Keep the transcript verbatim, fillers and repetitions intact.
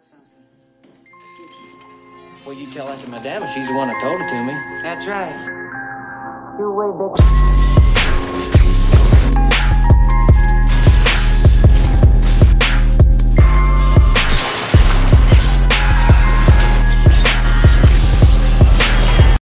something. Excuse me. Well, you tell that to Madame. She's the one that told it to me. That's right. You way big.